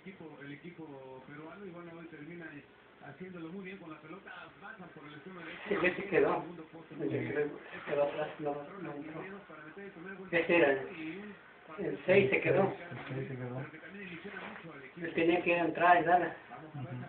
el equipo peruano y bueno, hoy termina haciéndolo muy bien con la pelota, baja por el extremo derecho. Sí, ese quedó. Se quedó atrás, no entró. Ese era el 6 se quedó. Él tenía que entrar y darle.